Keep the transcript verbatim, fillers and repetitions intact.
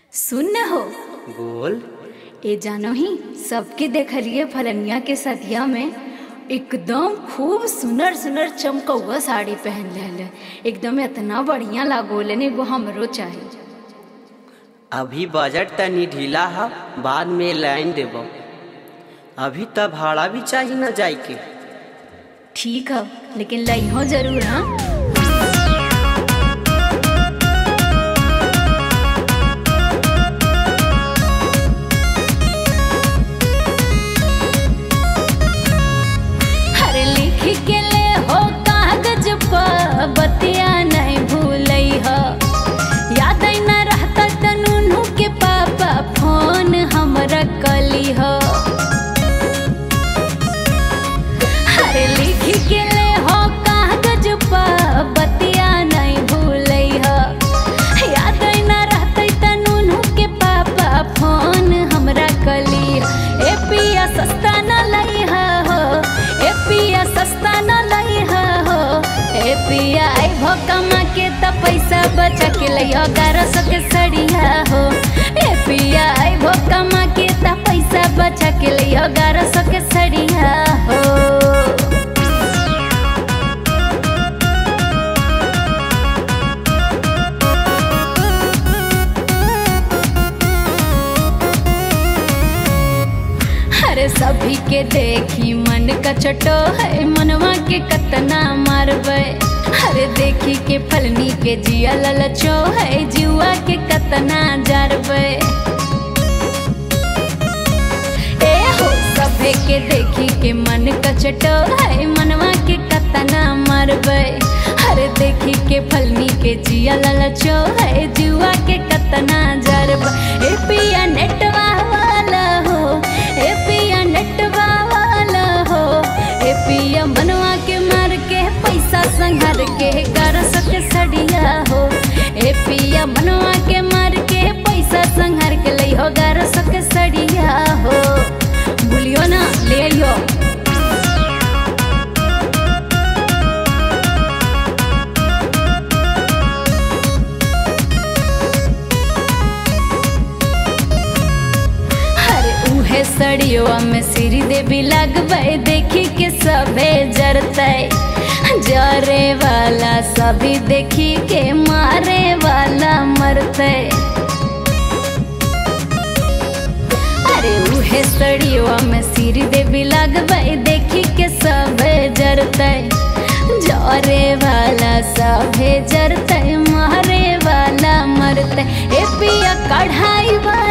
सुन न हो। बोल। ए जानो ही सबके देखलिए फलनिया के सदिया में एकदम खूब सुनर सुनर चमकौआ साड़ी पहन ले, एकदम इतना बढ़िया लागोले ने वो हमरो चाहिए। अभी बजट तनी ढीला है, बाद में लाइन देबो। अभी तब भाड़ा भी चाहिए न जाए के। ठीक है, लेकिन लइहो जरूर। हाँ बतिया नहीं भूलई ह, याद न रहता तनुनू के पापा फोन हमरा कली ह। अरे लिख के ले हो कागज पर बतिया नहीं भूलई ह, याद न रहता तनुनू के पापा फोन हमरा कली ह। ए पिया सस्ता न लई हो, ए पिया सस्ता न लई हो। ए पिया आई भो कमा के त पैसा बचा के लियो ग्यारह सौ के सड़िया हो। ए पिया आई भो कमा के त पैसा बचा के लियो ग्यारह सौ के सड़िया हो। अरे सभी के देखी मन का चटो है, मनवा के कतना मारबे। अरे देखी के फलनी के जिया ललचो है, जुआ के कतना जारबे। ए हो सभे के देखी के मन का चटो है, मनवा के कतना मारबे। अरे देखी के फलनी के जिया ललचो है, जुआ के कतना जारबे। ए पिया नेटवा वाला हो, ए पिया नेटवा वाला हो। ए पिया मनवा के मार के पैसा संघार के ग्यारह सौ के सड़िया हो। ए पिया मनवा के मार के पैसा संघार के ले हो ग्यारह सौ के सड़िया हो। भूलियो ना, ले लियो। सड़ियों में सिरी देवी लगबे, देखी के सबे जरते। जरे वाला सभी देखी के मारे वाला मरते। अरे उहे सड़ियों में सिरी देवी लगबे, देखी के सबे जरते। जरे वाला सभे जरते, मारे वाला मरते। ए पिया कढ़ाई वाला